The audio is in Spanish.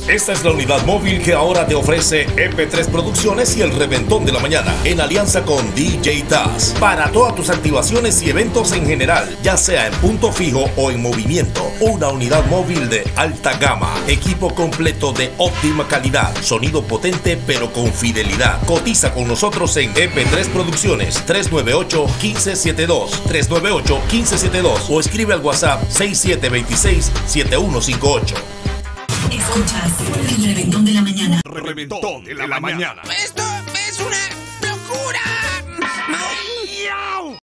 Esta es la unidad móvil que ahora te ofrece EP3 Producciones y el Reventón de la Mañana, en alianza con DJ Taz. Para todas tus activaciones y eventos en general, ya sea en punto fijo o en movimiento. Una unidad móvil de alta gama, equipo completo de óptima calidad, sonido potente pero con fidelidad. Cotiza con nosotros en EP3 Producciones 398-1572, 398-1572 o escribe al WhatsApp 6726-7158. Escuchas el Reventón de la Mañana. Reventón de la Mañana. ¡Esto es una locura!